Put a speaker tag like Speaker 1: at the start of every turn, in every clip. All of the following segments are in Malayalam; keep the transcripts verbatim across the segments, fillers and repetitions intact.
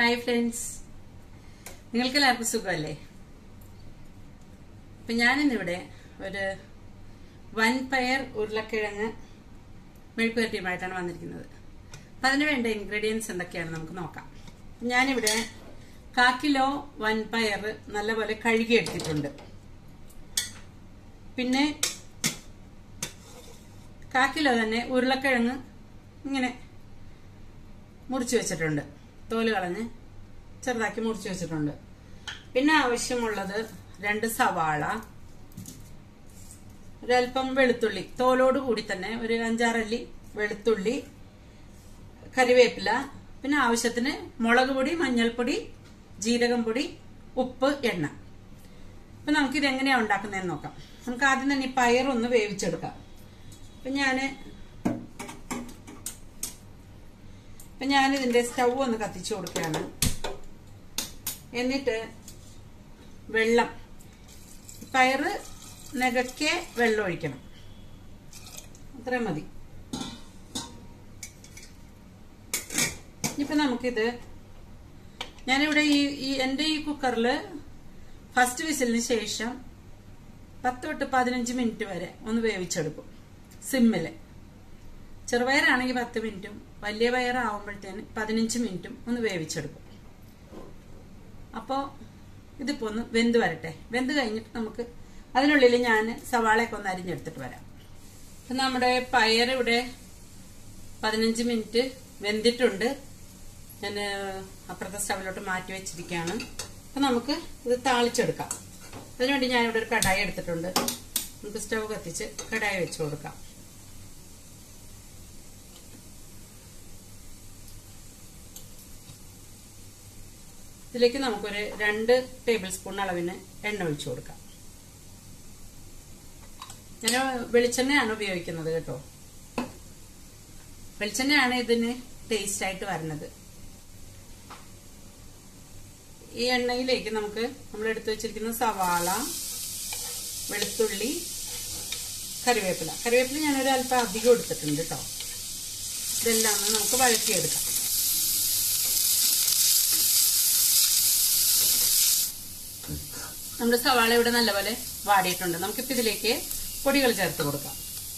Speaker 1: ഹായ് ഫ്രണ്ട്സ്, നിങ്ങൾക്ക് എല്ലാവർക്കും സുഖമല്ലേ? അപ്പം ഞാനിന്നിവിടെ ഒരു വൻപയർ ഉരുളക്കിഴങ്ങ് മെഴുക്കുവരട്ടിയുമായിട്ടാണ് വന്നിരിക്കുന്നത്. അപ്പം അതിന് വേണ്ട ഇൻഗ്രീഡിയൻസ് എന്തൊക്കെയാണ് നമുക്ക് നോക്കാം. ഞാനിവിടെ കാ കിലോ വൻപയർ നല്ലപോലെ കഴുകിയെടുത്തിട്ടുണ്ട്. പിന്നെ കാ കിലോ തന്നെ ഉരുളക്കിഴങ്ങ് ഇങ്ങനെ മുറിച്ച് വെച്ചിട്ടുണ്ട്, തോല് കളഞ്ഞ് ചെറുതാക്കി മുറിച്ച് വെച്ചിട്ടുണ്ട്. പിന്നെ ആവശ്യമുള്ളത് രണ്ട് സവാള, ഒരൽപ്പം വെളുത്തുള്ളി, തോലോട് കൂടി തന്നെ ഒരു അഞ്ചാറല്ലി വെളുത്തുള്ളി, കറിവേപ്പില, പിന്നെ ആവശ്യത്തിന് മുളക് പൊടി, മഞ്ഞൾപ്പൊടി, ജീരകം പൊടി, ഉപ്പ്, എണ്ണ. അപ്പൊ നമുക്കിത് എങ്ങനെയാ ഉണ്ടാക്കുന്നതെന്ന് നോക്കാം. നമുക്ക് ആദ്യം തന്നെ ഈ പയറൊന്ന് വേവിച്ചെടുക്കാം. അപ്പൊ ഞാന് അപ്പൊ ഞാനിതിന്റെ സ്റ്റൗ ഒന്ന് കത്തിച്ചു കൊടുക്കുകയാണ്. എന്നിട്ട് വെള്ളം, പയറ് നെകക്കെ വെള്ളം ഒഴിക്കണം, അത്രയും മതി. ഇപ്പൊ നമുക്കിത്, ഞാനിവിടെ ഈ ഈ എന്റെ ഈ കുക്കറില് ഫസ്റ്റ് വിസിലിന് ശേഷം പത്ത് തൊട്ട് പതിനഞ്ച് മിനിറ്റ് വരെ ഒന്ന് വേവിച്ചെടുക്കും സിമ്മില്. ചെറുപയറാണെങ്കിൽ പത്ത് മിനിറ്റും വലിയ പയറാവുമ്പോഴത്തേന് പതിനഞ്ച് മിനിറ്റും ഒന്ന് വേവിച്ചെടുക്കും. അപ്പോൾ ഇതിപ്പോ ഒന്ന് വെന്ത് വരട്ടെ. വെന്ത് കഴിഞ്ഞിട്ട് നമുക്ക് അതിനുള്ളിൽ ഞാൻ സവാളയൊക്കെ ഒന്ന് അരിഞ്ഞെടുത്തിട്ട് വരാം. അപ്പം നമ്മുടെ പയർ ഇവിടെ പതിനഞ്ച് മിനിറ്റ് വെന്തിട്ടുണ്ട്. ഞാൻ അപ്പുറത്തെ സ്റ്റവിലോട്ട് മാറ്റി വെച്ചിരിക്കുകയാണ്. അപ്പം നമുക്ക് ഇത് താളിച്ചെടുക്കാം. അതിനുവേണ്ടി ഞാനിവിടെ ഒരു കടായി എടുത്തിട്ടുണ്ട്. നമുക്ക് സ്റ്റവ് കത്തിച്ച് കടായി വെച്ച് കൊടുക്കാം. ഇതിലേക്ക് നമുക്കൊരു രണ്ട് ടേബിൾ സ്പൂൺ അളവിന് എണ്ണ ഒഴിച്ചു കൊടുക്കാം. ഞാൻ വെളിച്ചെണ്ണയാണ് ഉപയോഗിക്കുന്നത് കേട്ടോ. വെളിച്ചെണ്ണയാണ് ഇതിന് ടേസ്റ്റ് ആയിട്ട് വരുന്നത്. ഈ എണ്ണയിലേക്ക് നമുക്ക് നമ്മൾ എടുത്തു വെച്ചിരിക്കുന്ന സവാള, വെളുത്തുള്ളി, കറിവേപ്പില കറിവേപ്പില ഞാനൊരു അല്പം അധികം എടുത്തിട്ടുണ്ട് കേട്ടോ. ഇതെല്ലാം നമുക്ക് വഴറ്റിയെടുക്കാം. നമ്മുടെ സവാള ഇവിടെ നല്ലപോലെ വാടിയിട്ടുണ്ട്. നമുക്കിപ്പോൾ ഇതിലേക്ക് പൊടികൾ ചേർത്ത് കൊടുക്കാം.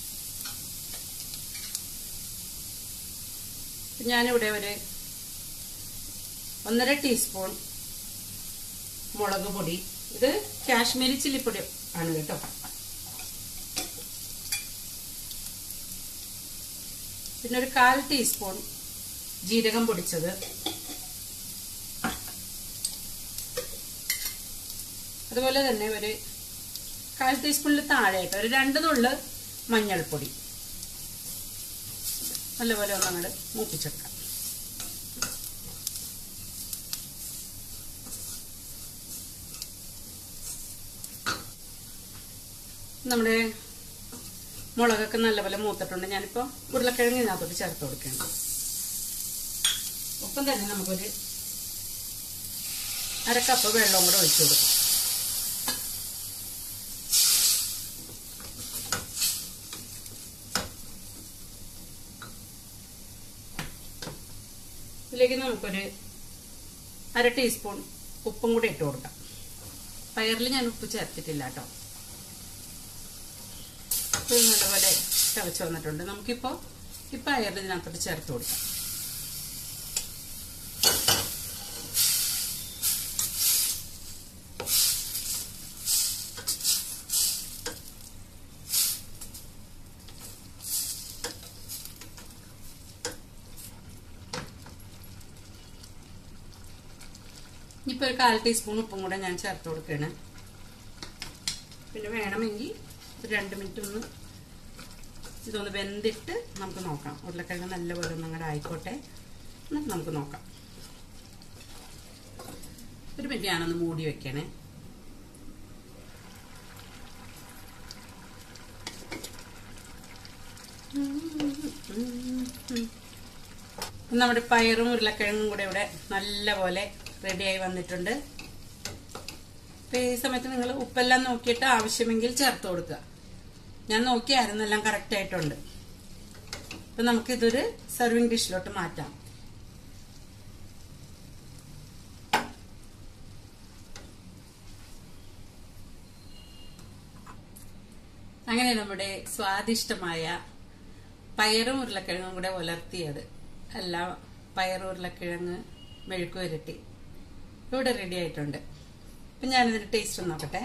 Speaker 1: ഞാനിവിടെ ഒരു ഒന്നര ടീസ്പൂൺ മുളക് പൊടി, ഇത് കാശ്മീരി ചില്ലിപ്പൊടി ആണ് കേട്ടോ. പിന്നെ ഒരു കാൽ ടീസ്പൂൺ ജീരകം പൊടിച്ചത്, അതുപോലെ തന്നെ ഒരു കാൽ ടീസ്പൂണിൽ താഴെയായിട്ട് ഒരു രണ്ട് നുള്ള് മഞ്ഞൾപ്പൊടി. നല്ലപോലെ ഒന്ന് അങ്ങോട്ട് മൂപ്പിച്ചെടുക്കാം. നമ്മുടെ മുളകൊക്കെ നല്ലപോലെ മൂത്തിട്ടുണ്ട്. ഞാനിപ്പോ ഉരുളക്കിഴങ്ങ് ഇതിനകത്തോട്ട് ചേർത്ത് കൊടുക്കുകയാണ്. ഒപ്പം തന്നെ നമുക്കൊരു അര കപ്പ് വെള്ളം കൂടെ ഒഴിച്ചു കൊടുക്കാം. ഇതിലേക്ക് നമുക്കൊരു അര ടീസ്പൂൺ ഉപ്പും കൂടി ഇട്ട് കൊടുക്കാം. പയറിൽ ഞാൻ ഉപ്പ് ചേർത്തിട്ടില്ല കേട്ടോ. ഇത് നല്ലപോലെ തിളച്ച് വന്നിട്ടുണ്ട്. നമുക്കിപ്പോൾ ഈ പയറിൽ ഇതിനകത്തോട്ട് ചേർത്ത് കൊടുക്കാം. ഇപ്പൊ ഒരു കാൽ ടീസ്പൂൺ ഉപ്പും കൂടെ ഞാൻ ചേർത്ത് കൊടുക്കുകയാണ്. പിന്നെ വേണമെങ്കിൽ ഒരു രണ്ട് മിനിറ്റ് ഒന്ന് ഇതൊന്ന് വെന്തിട്ട് നമുക്ക് നോക്കാം. ഉരുളക്കിഴങ്ങ് നല്ലപോലെ ഒന്ന് അങ്ങോട്ട് ആയിക്കോട്ടെ, എന്നിട്ട് നമുക്ക് നോക്കാം. ഒരു മിനിറ്റ് ഞാനൊന്ന് മൂടി വെക്കണേ. നമ്മുടെ പയറും ഉരുളക്കിഴങ്ങും കൂടെ ഇവിടെ നല്ലപോലെ റെഡിയായി വന്നിട്ടുണ്ട്. അപ്പൊ ഈ സമയത്ത് നിങ്ങൾ ഉപ്പെല്ലാം നോക്കിയിട്ട് ആവശ്യമെങ്കിൽ ചേർത്ത് കൊടുക്കുക. ഞാൻ നോക്കിയായിരുന്നു, എല്ലാം കറക്റ്റ് ആയിട്ടുണ്ട്. അപ്പൊ നമുക്കിതൊരു സെർവിങ് ഡിഷിലോട്ട് മാറ്റാം. അങ്ങനെ നമ്മുടെ സ്വാദിഷ്ടമായ പയറും ഉരുളക്കിഴങ്ങും കൂടെ ഉലർത്തിയത് അല്ല പയറും ഉരുളക്കിഴങ്ങ് മെഴുക്ക് പുരട്ടി ഇവിടെ റെഡി ആയിട്ടുണ്ട്. അപ്പൊ ഞാനിതിന്റെ ടേസ്റ്റ് ഒന്ന് നോക്കട്ടെ.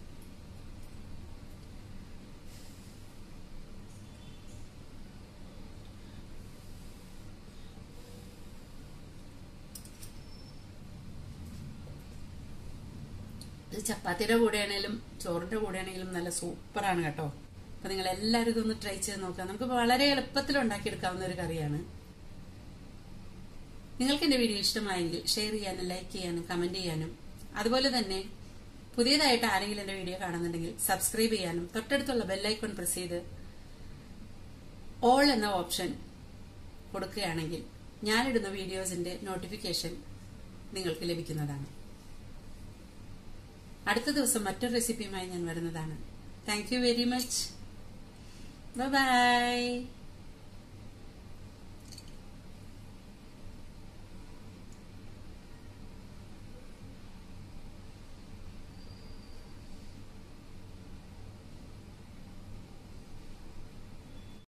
Speaker 1: ഇത് ചപ്പാത്തിയുടെ കൂടെയാണേലും ചോറിന്റെ കൂടെയാണെങ്കിലും നല്ല സൂപ്പറാണ് കേട്ടോ. അപ്പൊ നിങ്ങൾ എല്ലാവരും ഇതൊന്ന് ട്രൈ ചെയ്ത് നോക്കുക. നമുക്ക് വളരെ എളുപ്പത്തിൽ ഉണ്ടാക്കിയെടുക്കാവുന്ന ഒരു കറിയാണ്. നിങ്ങൾക്ക് എന്റെ വീഡിയോ ഇഷ്ടമായെങ്കിൽ ഷെയർ ചെയ്യാനും ലൈക്ക് ചെയ്യാനും കമന്റ് ചെയ്യാനും, അതുപോലെ തന്നെ പുതിയതായിട്ട് ആരെങ്കിലും എന്റെ വീഡിയോ കാണുന്നുണ്ടെങ്കിൽ സബ്സ്ക്രൈബ് ചെയ്യാനും തൊട്ടടുത്തുള്ള ബെല്ലൈക്കൺ പ്രസ് ചെയ്ത് ഓൾ എന്ന ഓപ്ഷൻ കൊടുക്കുകയാണെങ്കിൽ ഞാനിടുന്ന വീഡിയോസിന്റെ നോട്ടിഫിക്കേഷൻ നിങ്ങൾക്ക് ലഭിക്കുന്നതാണ്. അടുത്ത ദിവസം മറ്റൊരു റെസിപ്പിയുമായി ഞാൻ വരുന്നതാണ്. Thank you very much. Bye by.